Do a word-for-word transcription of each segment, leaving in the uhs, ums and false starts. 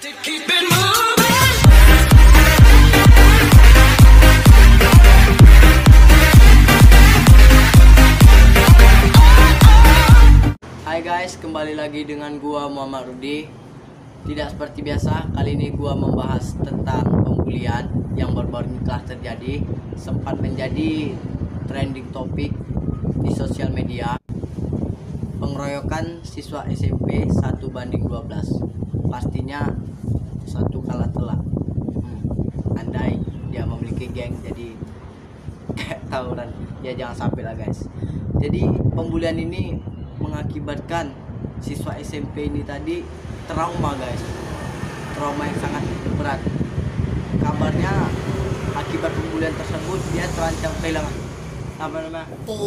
Hai guys, kembali lagi dengan gua Muhammad Rudi. Tidak seperti biasa, kali ini gua membahas tentang pembulian yang baru-baru ini telah terjadi, sempat menjadi trending topik di sosial media. Pengeroyokan siswa S M P satu banding dua belas. Pastinya satu kalah telak. Hmm, andai dia memiliki geng jadi tawuran, ya jangan sampai lah guys. Jadi pembulian ini mengakibatkan siswa S M P ini tadi trauma guys, trauma yang sangat berat. Kabarnya akibat pembulian tersebut dia terancam kehilangan apa namanya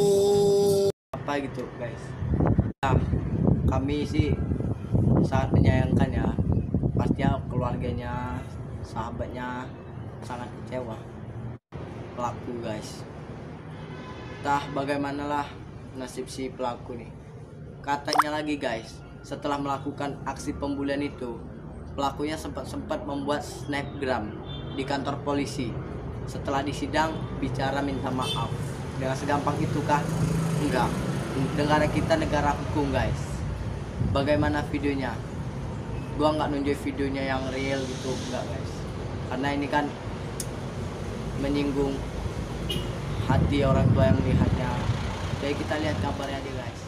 apa gitu guys. Nah, kami sih sangat menyayangkan ya, pastinya keluarganya, sahabatnya sangat kecewa pelaku guys. Entah bagaimanalah nasib si pelaku nih. Katanya lagi guys, setelah melakukan aksi pembulian itu, pelakunya sempat-sempat membuat snapgram di kantor polisi. Setelah disidang, bicara minta maaf. Dengan segampang itu kah? Enggak. Negara kita negara hukum guys. Bagaimana videonya? Gua nggak nunjuk videonya yang real gitu, enggak guys. Karena ini kan menyinggung hati orang tua yang melihatnya. Jadi kita lihat kabarnya aja guys.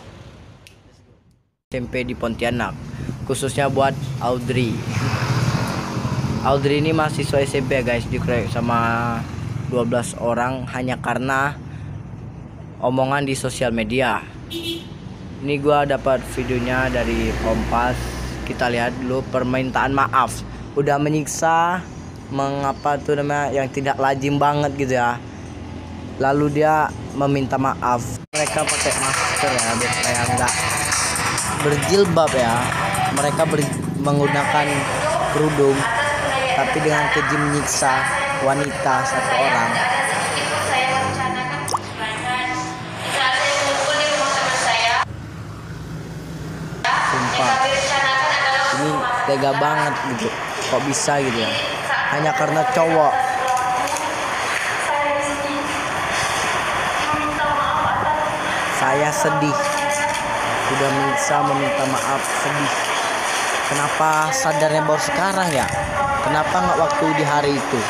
S M P di Pontianak, khususnya buat Audrey. Audrey ini mahasiswa S M P ya guys, dikeroyok sama dua belas orang hanya karena omongan di sosial media. Ini gua dapat videonya dari Kompas. Kita lihat dulu permintaan maaf. Udah menyiksa, mengapa tuh namanya yang tidak lazim banget gitu ya. Lalu dia meminta maaf. Mereka pakai masker ya, biar kayak enggak berjilbab ya. Mereka ber, menggunakan kerudung, tapi dengan keji menyiksa wanita satu orang. Sumpah, ini tega banget gitu. Kok bisa gitu ya? Hanya karena cowok. Saya sedih. Sudah bisa meminta maaf, sedih. Kenapa sadarnya baru sekarang ya? Kenapa nggak waktu di hari itu?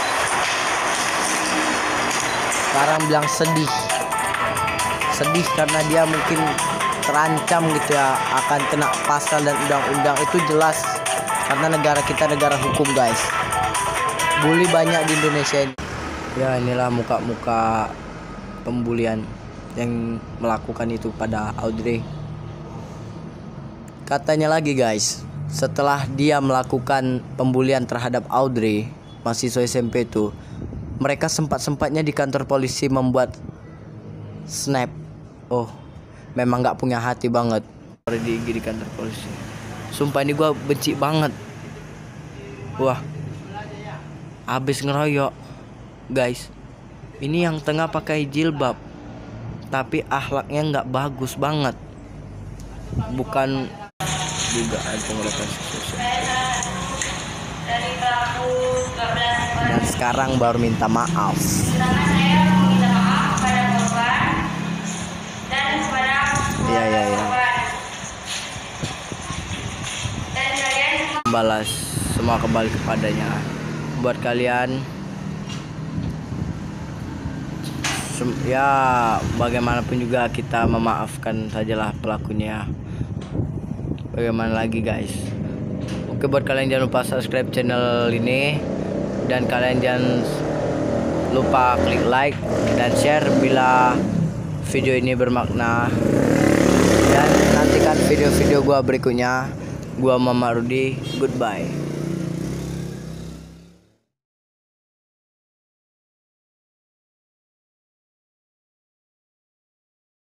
Sekarang bilang sedih. Sedih karena dia mungkin terancam gitu ya, akan kena pasal dan undang-undang, itu jelas. Karena negara kita negara hukum guys. Bully banyak di Indonesia ini. Ya inilah muka-muka pembulian yang melakukan itu pada Audrey. Katanya lagi guys, setelah dia melakukan pembulian terhadap Audrey, mahasiswa S M P itu, mereka sempat-sempatnya di kantor polisi membuat snap. Oh, memang gak punya hati banget di, di kantor polisi. Sumpah ini gue benci banget. Wah, habis ngeroyok guys. Ini yang tengah pakai jilbab, tapi akhlaknya nggak bagus banget. Bukan juga pengeroyokan sosial. Dan sekarang baru minta maaf. Iya iya iya. Balas semua kembali kepadanya. Buat kalian, ya bagaimanapun juga kita memaafkan sajalah pelakunya. Bagaimana lagi guys. Oke, buat kalian jangan lupa subscribe channel ini, dan kalian jangan lupa klik like dan share bila video ini bermakna. Dan nantikan video-video gua berikutnya. Gua Muhammad Rudi, goodbye.